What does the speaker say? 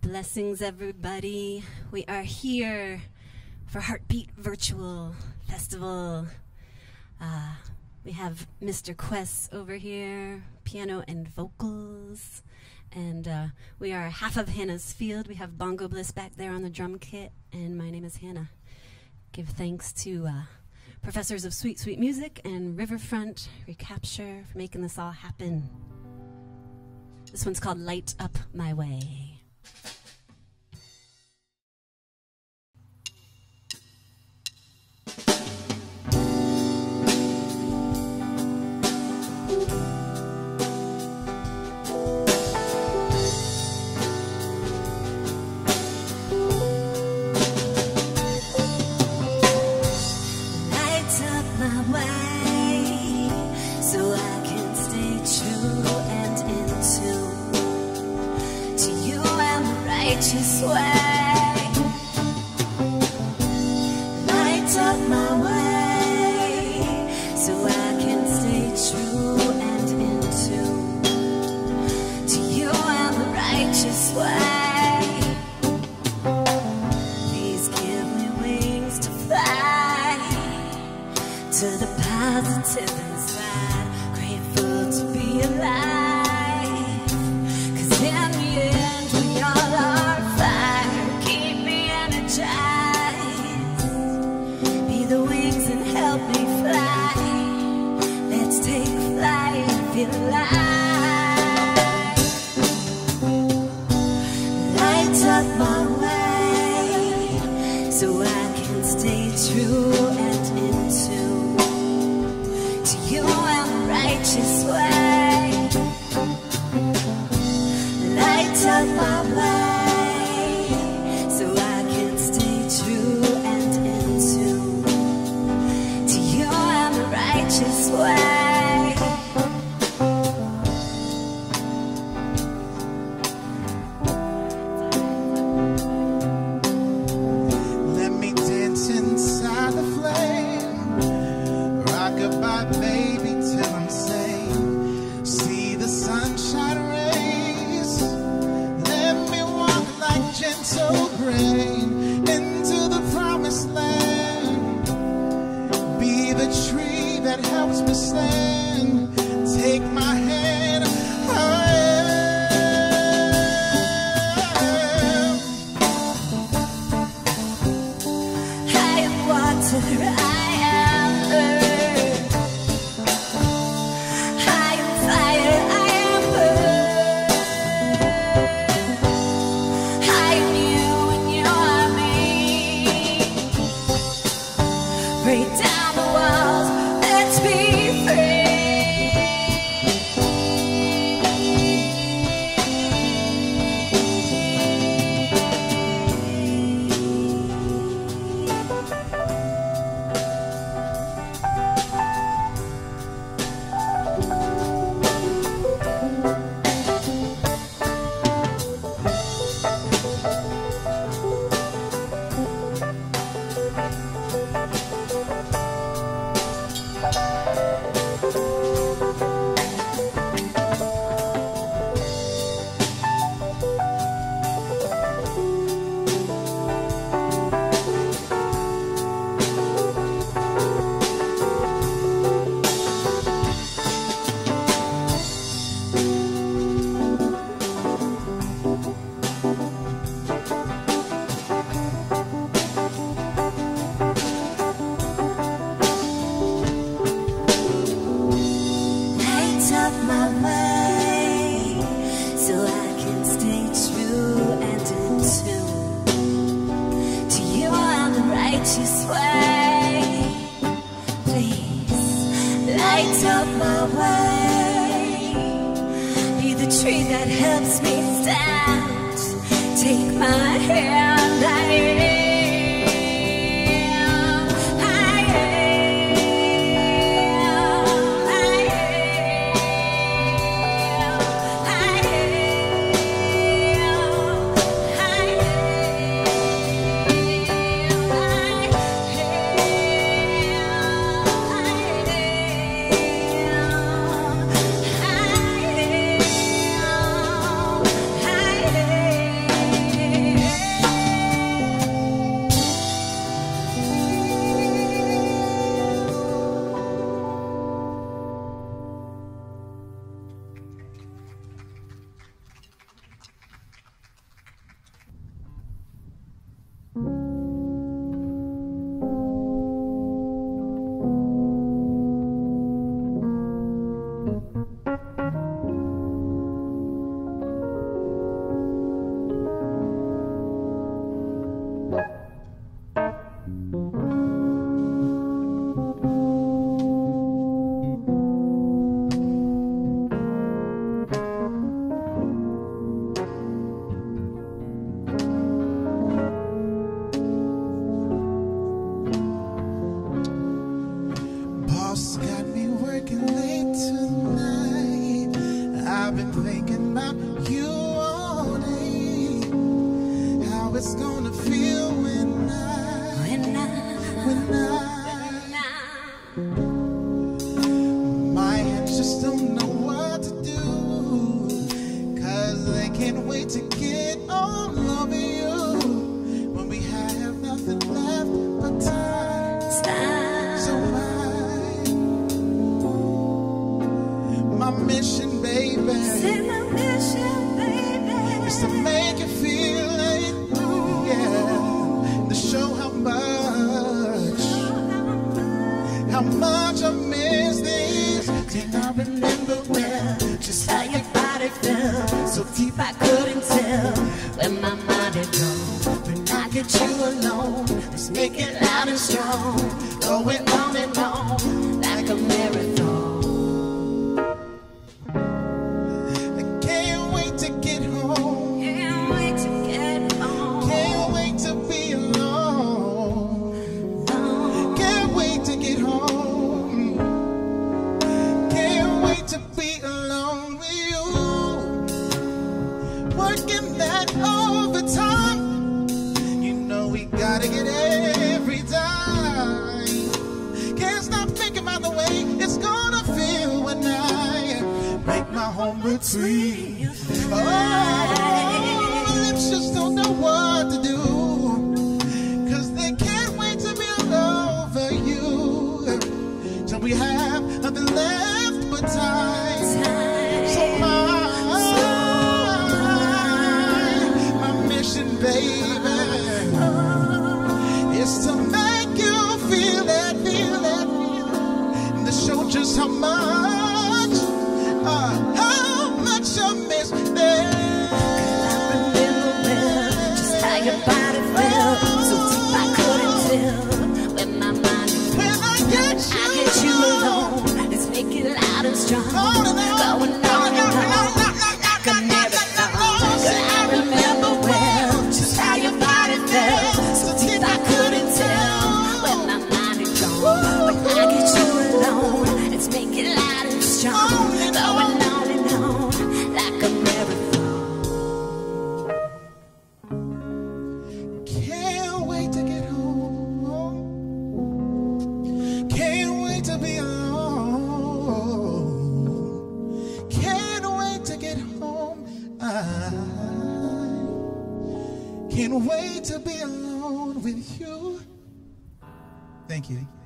Blessings, everybody. We are here for Heartbeat Virtual Festival. We have Mr. Quest over here, piano and vocals. And we are half of Hannah's Field. We have Bongo Bliss back there on the drum kit. And my name is Hannah. Give thanks to Professors of Sweet, Sweet Music and Riverfront Recapture for making this all happen. This one's called Light Up My Way. Righteous way, light up my way, so I can stay true and in tune to you and the righteous way. Please give me wings to fly to the positive inside, grateful to be alive, 'cause in the end we all are. Be the wings and help me fly. Let's take flight and feel alive. Light up my way, so I can stay true and in tune to you and the righteous way. Light up my way, righteous way. Let me dance inside the flame, rock-a-bye baby till I'm sane. See the sunshine rays, let me walk like gentle rain into the promised land. Be the tree that helps me stand. Take my hand, I am water, I am earth, I am fire, I am earth, I am you and you are me. Break down the walls, let's be free. Light up my way, be the tree that helps me stand. Take my hand, I am. it's gonna feel when my hands just don't know what to do, 'cause they can't wait to get all over you when we have nothing left but time. So my mission, baby, is to make you feel it, yeah, to show how much I miss these. Did I remember well just how your body felt? So deep I couldn't tell where my mind had gone. When I get you alone, let's make it loud and strong, going on and on like a marathon. I can't wait to get home. Can't wait to get home. Can't wait to be alone. Can't wait to get home. Can't wait to be alone with you. Working that overtime. You know we gotta get every dime. Can't stop thinking about the way it's gonna feel when I make my home routine. Oh, my lips just don't know what to do, 'cause they can't wait to be all over you till we have nothing left but time. So my mission, baby, is to make you feel it, and to show just how much I miss them. Just how your body felt, so deep I couldn't tell where my mind had gone. When I get you alone, let's make it loud and strong, on and on, going on and on like a marathon. Girl, I remember well just how your body felt, so deep I couldn't tell where my mind had gone. When I get you alone, let's make it loud and strong, going on and on like a marathon. Can't wait to get home. Can't wait to be alone. Can't wait to get home. I can't wait to be alone with you. Thank you.